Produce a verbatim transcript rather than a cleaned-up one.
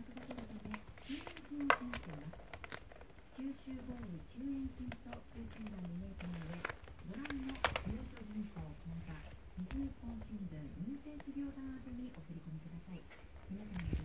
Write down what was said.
くだけのため救援金を募っています。九州豪雨救援金と通信欄に明記の上、ご覧のゆうちょ銀行口座、西日本新聞民生事業団宛てにお振り込みください。皆様